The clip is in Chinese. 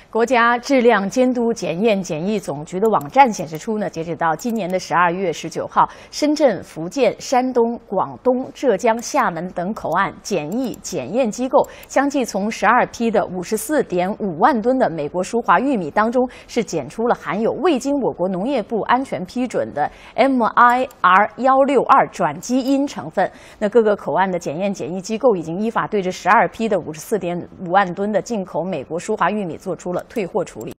国家质量监督检验检疫总局的网站显示出呢，截止到今年的12月19号，深圳、福建、山东、广东、浙江、厦门等口岸检疫检验机构相继从12批的54.5万吨的美国舒华玉米当中，是检出了含有未经我国农业部安全批准的 MIR162转基因成分。那各个口岸的检验检疫机构已经依法对这12批的54.5万吨的进口美国舒华玉米做出了退货处理。